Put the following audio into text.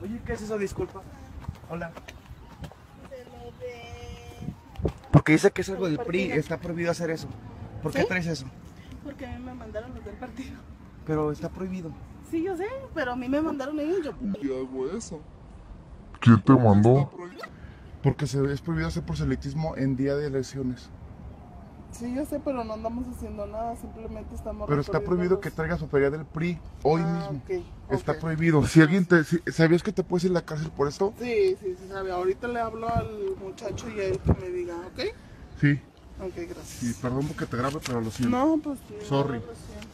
Oye, ¿qué es eso? Disculpa. Hola. Se lo de... Porque dice que es algo del PRI, está prohibido hacer eso. ¿Por qué ¿Sí? traes eso? Porque a mí me mandaron los del partido. Pero está prohibido. Sí, yo sé, pero a mí me mandaron ellos. Yo... ¿Qué hago eso? ¿Quién te mandó? Porque es prohibido hacer proselitismo en día de elecciones. Sí, yo sé, pero no andamos haciendo nada, simplemente estamos... Pero está prohibido que traigas papelería del PRI hoy mismo. Ok, Está ok. prohibido. Si alguien te... ¿Sabías que te puedes ir a la cárcel por esto? Sí, sí, sí, sabe. Ahorita le hablo al muchacho y a él que me diga, ¿ok? Sí. Ok, gracias. Y perdón porque te grabe, pero lo siento. No, pues sí. Sorry. no, lo siento.